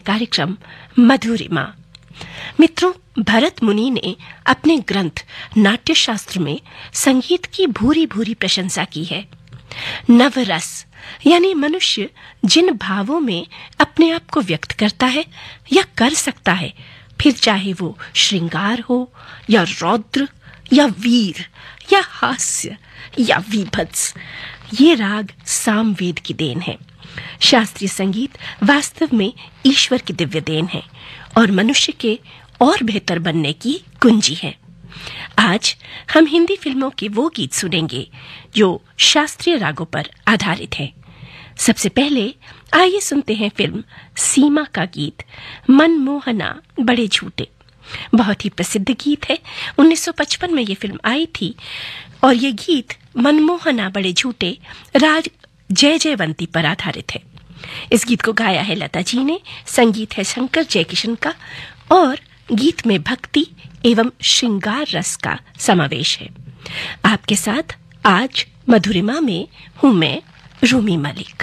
कार्यक्रम मधुरिमा। मित्रों, भरत मुनि ने अपने ग्रंथ नाट्यशास्त्र में संगीत की भूरी भूरी प्रशंसा की है। नवरस यानी मनुष्य जिन भावों में अपने आप को व्यक्त करता है या कर सकता है, फिर चाहे वो श्रृंगार हो या रौद्र या वीर या हास्य या वीभत्स, ये राग सामवेद की देन है। शास्त्रीय संगीत वास्तव में ईश्वर की दिव्य देन है और मनुष्य के और बेहतर बनने की कुंजी है। आज हम हिंदी फिल्मों के वो गीत सुनेंगे जो शास्त्रीय रागों पर आधारित हैं। सबसे पहले आइए सुनते हैं फिल्म सीमा का गीत मनमोहना बड़े झूठे। बहुत ही प्रसिद्ध गीत है। 1955 में ये फिल्म आई थी और ये गीत मनमोहना बड़े झूठे राग जय जयवंती पर आधारित है। इस गीत को गाया है लता जी ने, संगीत है शंकर जयकिशन का और गीत में भक्ति एवं श्रृंगार रस का समावेश है। आपके साथ आज मधुरिमा में हूं मैं, रूमी मलिक।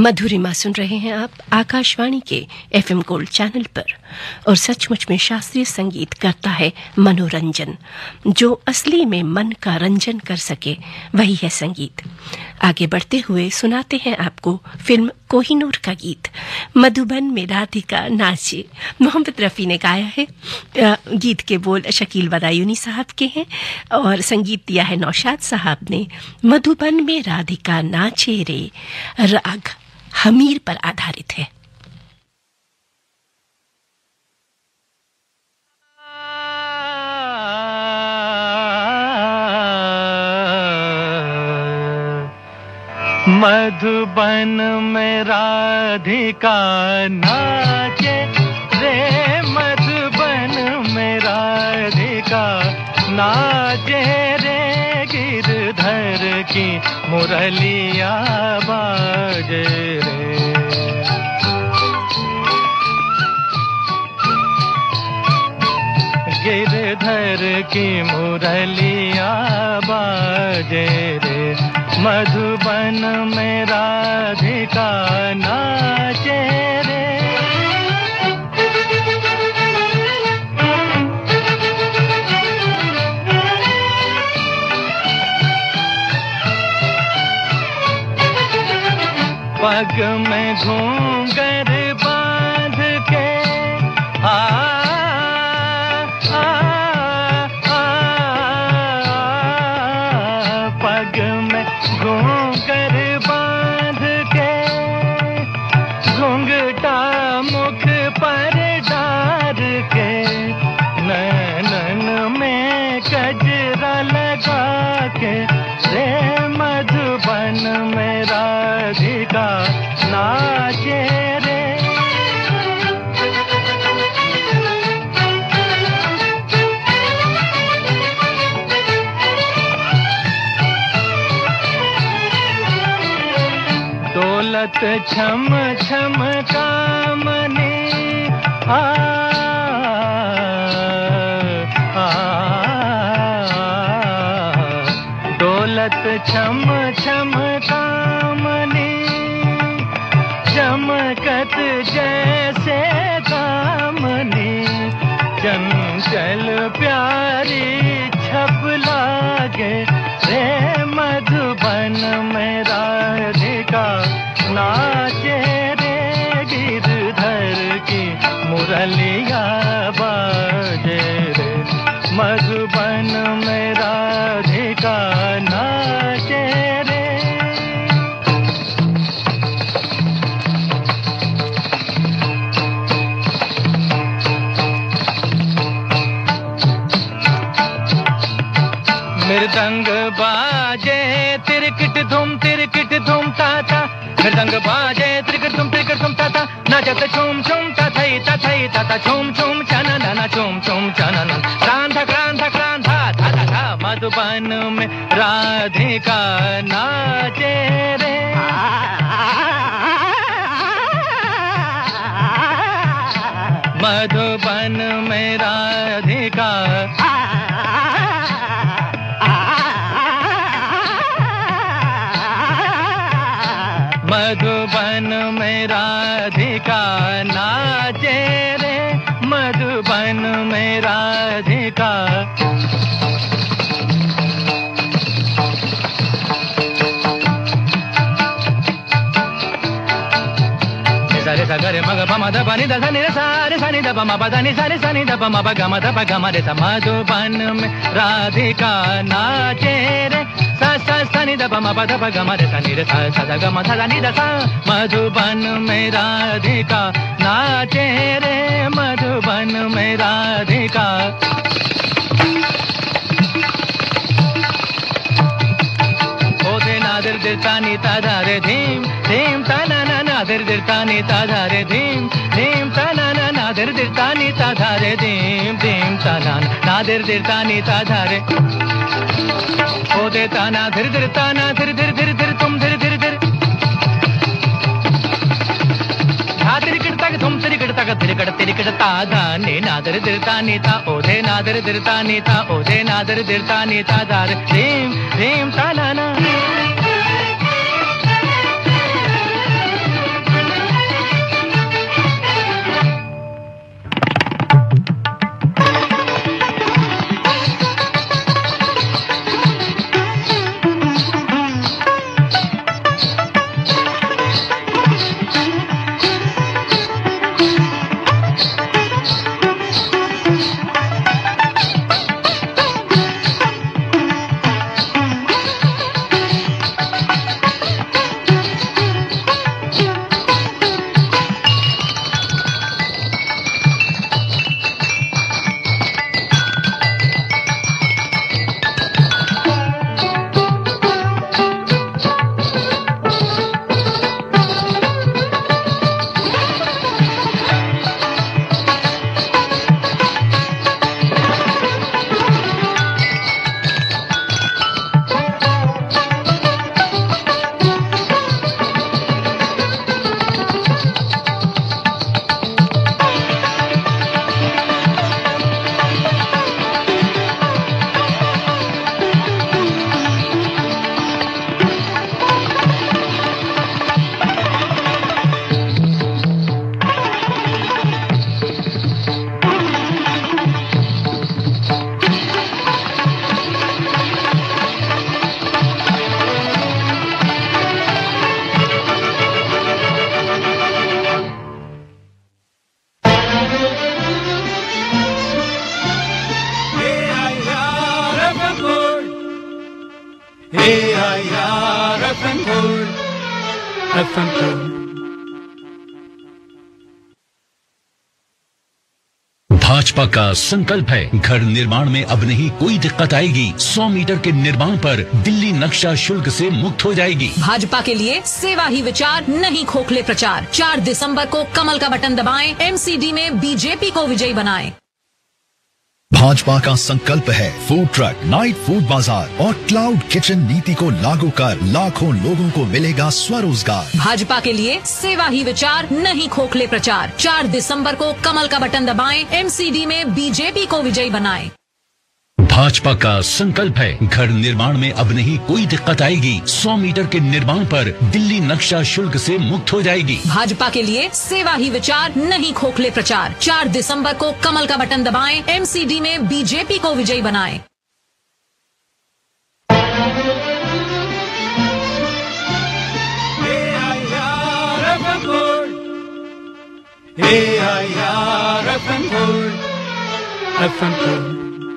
मधुरिमा सुन रहे हैं आप आकाशवाणी के एफएम गोल्ड चैनल पर। और सचमुच में शास्त्रीय संगीत करता है मनोरंजन। जो असली में मन का रंजन कर सके वही है संगीत। आगे बढ़ते हुए सुनाते हैं आपको फिल्म कोहिनूर का गीत मधुबन में राधिका नाचे। मोहम्मद रफी ने गाया है। गीत के बोल शकील बदायूनी साहब के हैं और संगीत दिया है नौशाद साहब ने। मधुबन में राधिका नाचे रे राग हमीर पर आधारित है। मधुबन में राधिका नाचे रे, मधुबन में राधिका नाचे रे, गिरधर की मुरलिया बाजे रे। गिरधर की मुरलिया बाजे रे, मधुबन में राधिका नाचे रे। पग में घूंघर बांध के पग में घूंघर बांध के, घूंघटा मुख पर डार के, नैनन में गजरा लगा के रे, मधुबन में राधिका नाचे रे। दौलत छम छम कामने दौलत छम छम कामने, चमकत जैसे कामने, चंचल प्यारी छप लागे रे, मधुबन में राधिका नाचे रे, गिरधर की मुरलिया बाजे रे, मधुबन में राधिका नाचे रे। मृदंग बाजे तिरकिट धूम ताता, मृदंग बाजे तिरकिट धूम ताता, नाचत छूम छूम तथई तथई तथा, छूम छूम चनना छूम छूम चनना, क्रांधा क्रांधा क्रांधा था था था, मधुबन में राधिका नाचे रे। मधुबन में राधिका मधुबन में राधिका नाचे रे, मधुबन में राधिका। सारे सागरे मग पम द पनी द सनी सा रे सनी द पम प द नि सा रे सनी द पम प ग म द प ग म रे सा, मधुबन में राधिका नाचे रे, सा सा सनी द पम प द प ग म रे सनी रे सा सा द ग म सा नि द सा, मधुबन में राधिका नाचे रे, मधुबन में राधिका। ओते नादर दिरता नी ता धा रे धीम धीम ता ना ना नादर दिरता नी ता धा रे धीम धीम ता ना ना नादर दिरता नी ता धा रे धीम धीम ता ना नादर दिरता नी ता धा रे। ओते ता ना धीर धीर ता ना धीर धीर धीर धीर तुम धीर धीर धीर, धा तिरकिट तक तुम तिरकिट तक तिरकिट ता धा ने नादर दिरता नी ता, ओधे नादर दिरता नी ता, ओधे नादर दिरता नी ता धा रे धीम धीम ता ना ना। AIR FM Gold, FM Gold। Bhajpa का संकल्प है, घर निर्माण में अब नहीं कोई दिक्कत आएगी। 100 मीटर के निर्माण पर दिल्ली नक्शा शुल्क से मुक्त हो जाएगी। भाजपा के लिए सेवा ही विचार, नहीं खोखले प्रचार। 4 दिसंबर को कमल का बटन दबाएं, MCD में बीजेपी को विजयी बनाएं। भाजपा का संकल्प है फूड ट्रक, नाइट फूड बाजार और क्लाउड किचन नीति को लागू कर लाखों लोगों को मिलेगा स्वरोजगार। भाजपा के लिए सेवा ही विचार, नहीं खोखले प्रचार। 4 दिसंबर को कमल का बटन दबाएं, MCD में बीजेपी को विजयी बनाएं। भाजपा का संकल्प है, घर निर्माण में अब नहीं कोई दिक्कत आएगी। 100 मीटर के निर्माण पर दिल्ली नक्शा शुल्क से मुक्त हो जाएगी। भाजपा के लिए सेवा ही विचार, नहीं खोखले प्रचार। 4 दिसंबर को कमल का बटन दबाएं, MCD में बीजेपी को विजयी बनाएं। AIR FM Gold, FM Gold।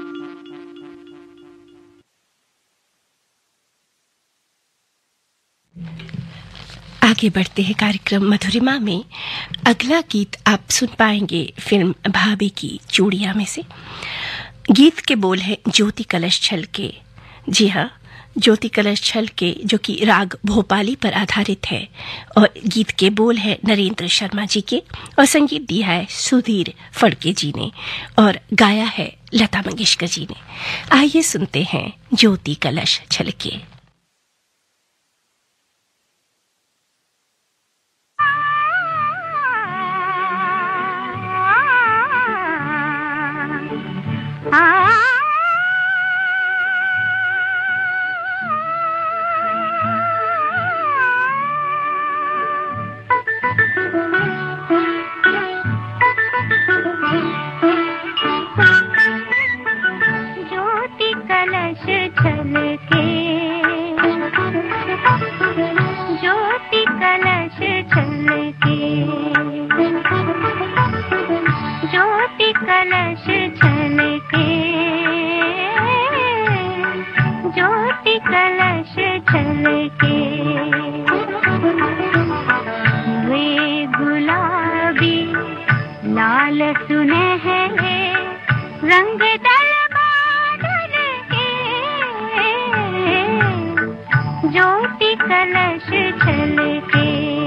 आगे बढ़ते हैं कार्यक्रम मधुरिमा में। अगला गीत आप सुन पाएंगे फिल्म भाभी की चूड़ियां में से। गीत के बोल है ज्योति कलश छलके। जी हाँ, ज्योति कलश छलके, जो कि राग भोपाली पर आधारित है, और गीत के बोल है नरेंद्र शर्मा जी के, और संगीत दिया है सुधीर फड़के जी ने, और गाया है लता मंगेशकर जी ने। आइए सुनते हैं ज्योति कलश छलके। ज्योति कलश छलके, ज्योति कलश छलके, ज्योति कलश छलके, ज्योति कलश छलके। वे गुलाबी लाल सुनहरे रंग दल बादल के, ज्योति कलश छलके।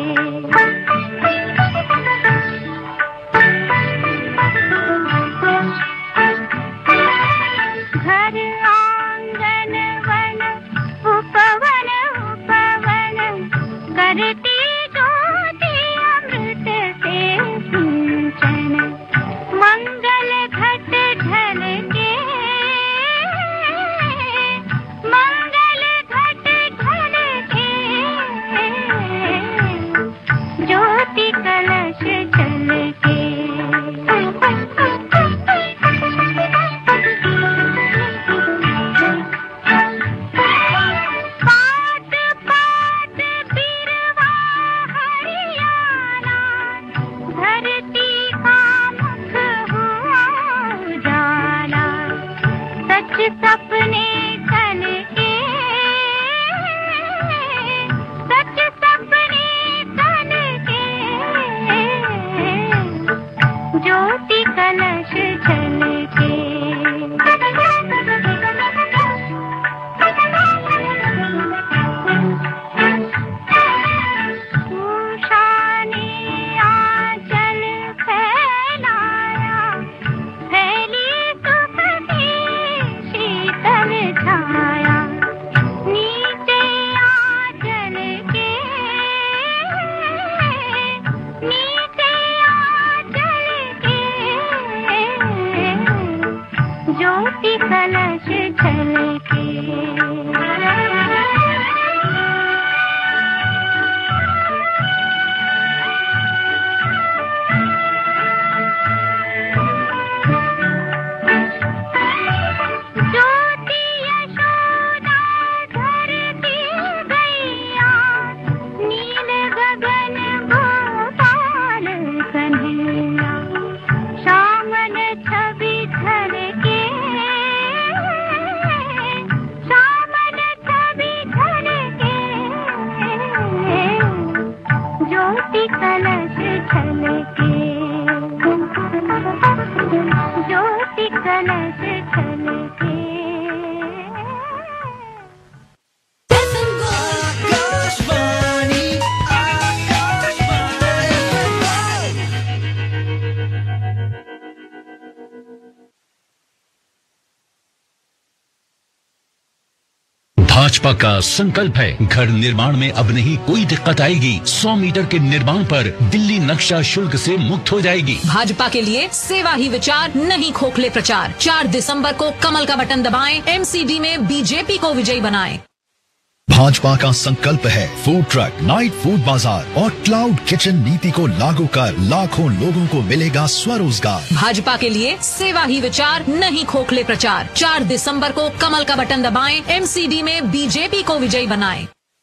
घर आंगन वन उपवन उपवन करती ज्योति अमृत से सिंचन। मंगल घट ढल के, मंगल घट ढल के, ज्योति कलश छलके। पात पात बिरवा हरियाणा, धरती का मुख हुआ उजाला। सच सपने तन के, सच सपने तन के, ज्योति कलश छलके। उषा ने आंचल फैलाया, फैली सुख की शीतल छाया। नीचे आंचल के, नीचे आंचल के, ज्योति कलश छलके। ज्योति यशोदा धरती गैया, नील गगन गोपाल कन्हैया। श्यामल छवि धर के, श्यामल भाजपा का संकल्प है घर निर्माण में अब नहीं कोई दिक्कत आएगी। 100 मीटर के निर्माण पर दिल्ली नक्शा शुल्क से मुक्त हो जाएगी। भाजपा के लिए सेवा ही विचार, नहीं खोखले प्रचार। 4 दिसंबर को कमल का बटन दबाएं, एमसीडी में बीजेपी को विजयी बनाएं। भाजपा का संकल्प है फूड ट्रक, नाइट फूड बाजार और क्लाउड किचन नीति को लागू कर लाखों लोगों को मिलेगा स्वरोजगार। भाजपा के लिए सेवा ही विचार, नहीं खोखले प्रचार। 4 दिसंबर को कमल का बटन दबाएं, एमसीडी में बीजेपी को विजयी बनाएं।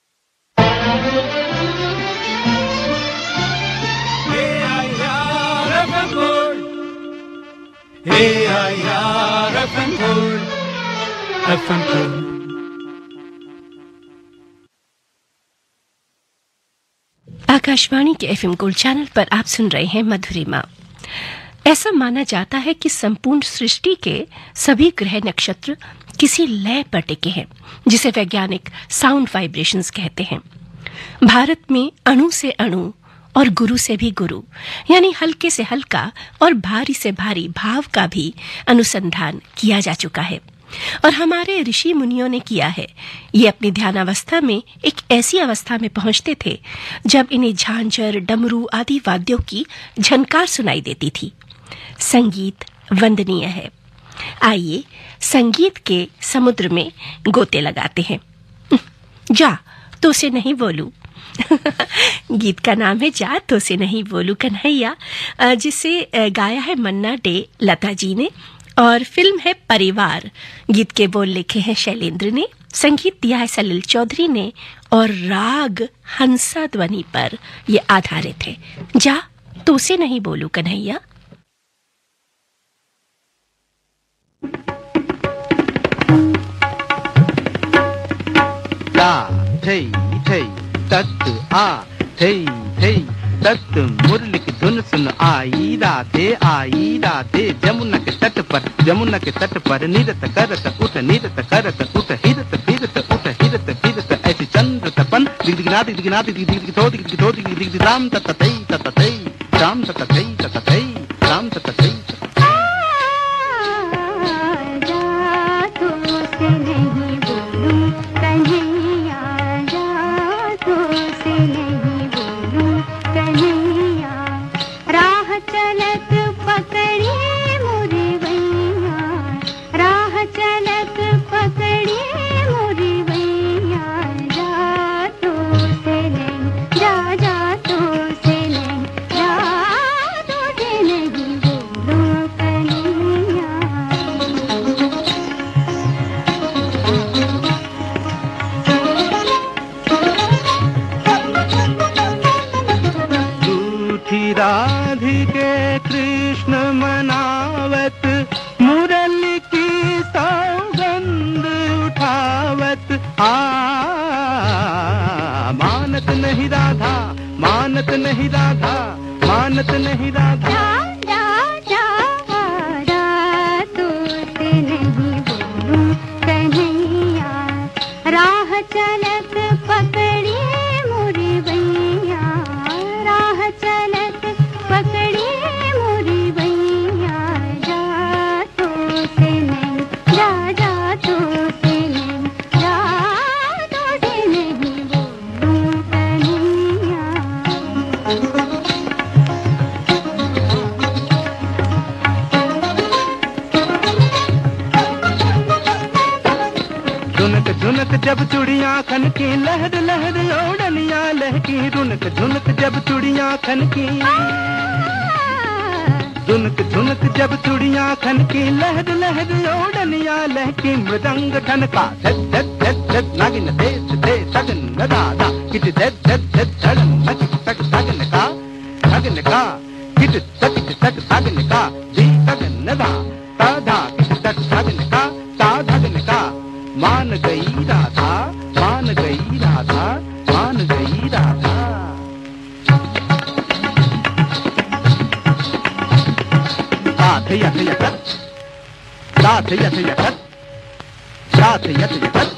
आकाशवाणी के एफएम गोल्ड चैनल पर आप सुन रहे हैं मधुरिमा। ऐसा माना जाता है कि संपूर्ण सृष्टि के सभी ग्रह नक्षत्र किसी लय पर टिके हैं, जिसे वैज्ञानिक साउंड वाइब्रेशंस कहते हैं। भारत में अणु से अणु और गुरु से भी गुरु, यानी हल्के से हल्का और भारी से भारी भाव का भी अनुसंधान किया जा चुका है और हमारे ऋषि मुनियों ने किया है। ये अपनी ध्यानावस्था में एक ऐसी अवस्था में पहुंचते थे जब इन्हें झांझर, डमरू आदि वाद्यों की झनकार सुनाई देती थी। संगीत वंदनीय है। आइए संगीत के समुद्र में गोते लगाते हैं। जा तो से नहीं बोलू गीत का नाम है जा तो से नहीं बोलू कन्हैया, जिसे गाया है मन्ना डे लता जी ने और फिल्म है परिवार। गीत के बोल लिखे हैं शैलेंद्र ने, संगीत दिया है सलिल चौधरी ने और राग हंसा ध्वनि पर ये आधारित है। जा तो से नहीं बोलू कन्हैया। तत् आ थई थई तत् मुरली की धुन सुन आई राधे जमुना के तट पर निरत करत उठ हिरत फिरत ऐसी चंद्र तपन दिगदिगना दिगदिगथो दिगदिगथो राम ततई राम ततई राधिके कृष्ण मनावत मुरली की सौगंध उठावत मानत नहीं राधा मानत नहीं राधा मानत नहीं राधा। जब चुड़ियां खनकी लहर लहर ओढ़निया लहकी रुनक झुनक जब चुड़ियां खनकी झुनक झुनक जब चुड़ियां खनकी लहर लहर ओढ़निया लहकी मृदंग ठनका धक धक धक धक नागिन देश दे सगन दादा किट धक धक धक धड़न नक तक सगन का किट तक सगन का दी सगन दा ताधा किट तक सगन का ता धगन का मान गई राधा मान गई राधा मान गई राधा। साथ यथ यथ साथ यथ यथ साथ यथ यथ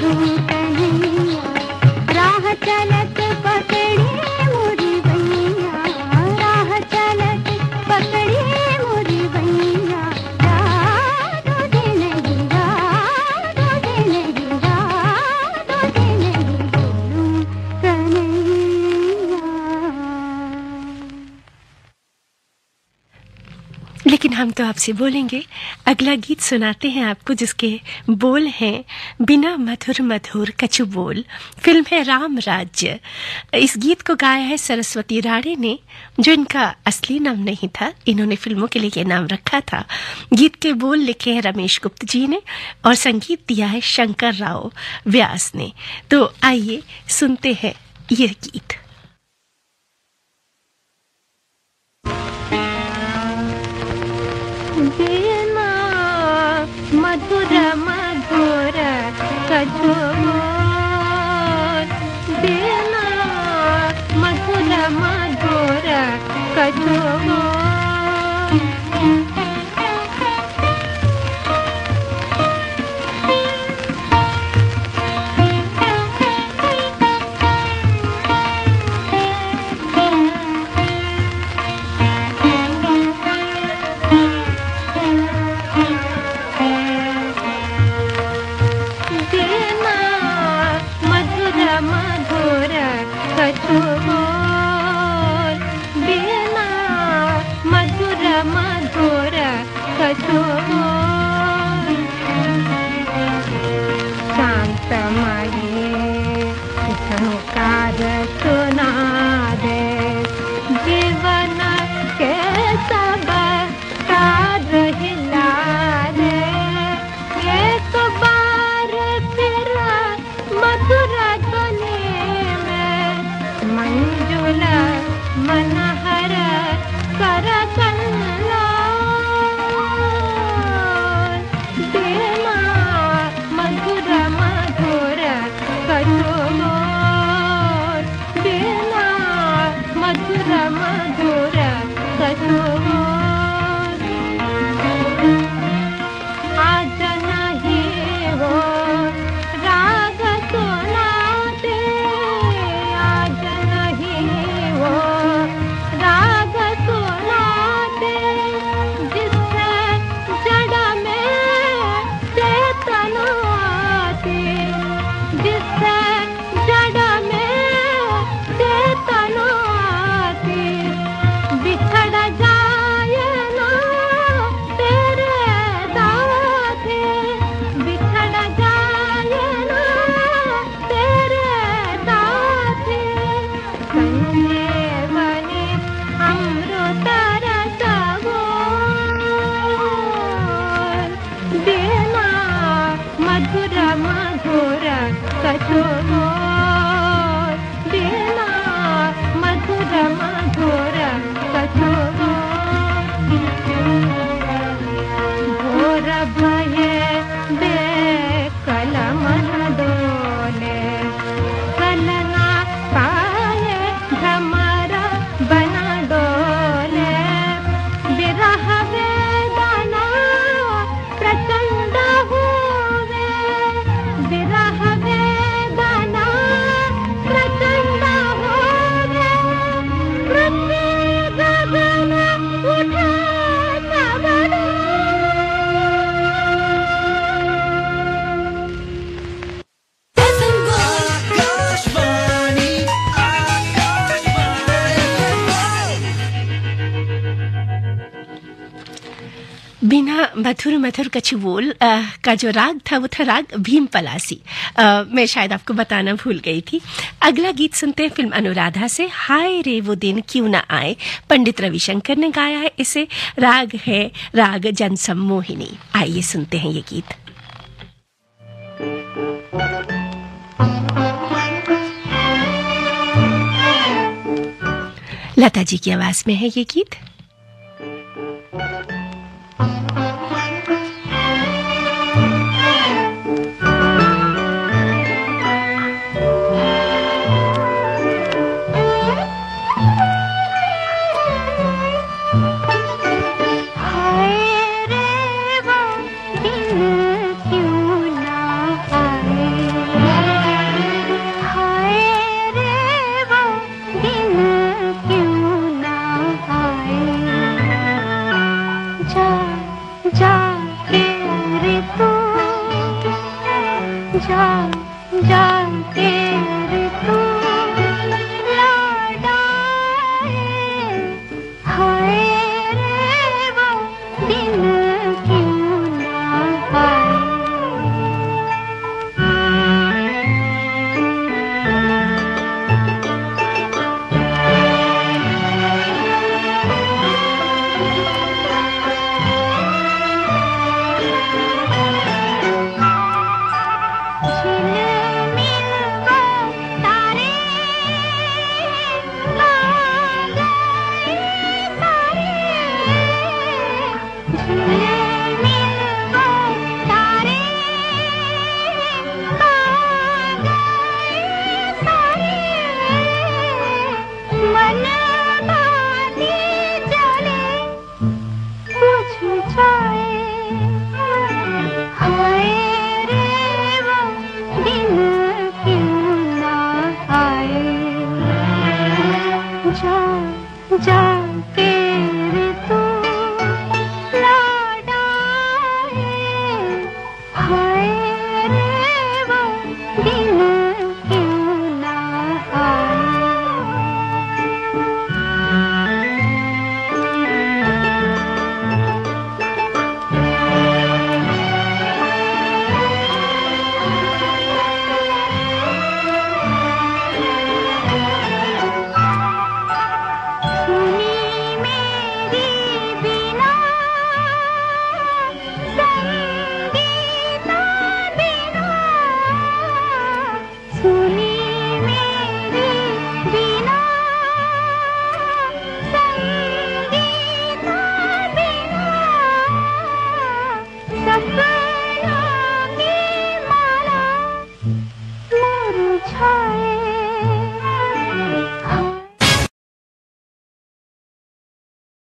चलत पकड़ी मुरी भैया हम तो आपसे बोलेंगे। अगला गीत सुनाते हैं आपको जिसके बोल हैं बिना मधुर मधुर कछु बोल। फिल्म है राम राज्य। इस गीत को गाया है सरस्वती राणे ने, जो इनका असली नाम नहीं था, इन्होंने फिल्मों के लिए ये नाम रखा था। गीत के बोल लिखे हैं रमेश गुप्त जी ने और संगीत दिया है शंकर राव व्यास ने। तो आइए सुनते हैं ये गीत। बिना मधुर मधुर कछु बोल, बिना मधुर मधुर कछु बोल। बिना मधुर मधुर कछु बोल का जो राग था वो था राग भीम पलासी। मैं शायद आपको बताना भूल गई थी। अगला गीत सुनते हैं फिल्म अनुराधा से, हाय रे वो दिन क्यों ना आए। पंडित रविशंकर ने गाया है इसे। राग है राग जनसम्मोहिनी। आइए सुनते हैं ये गीत। लता जी की आवाज में है ये गीत।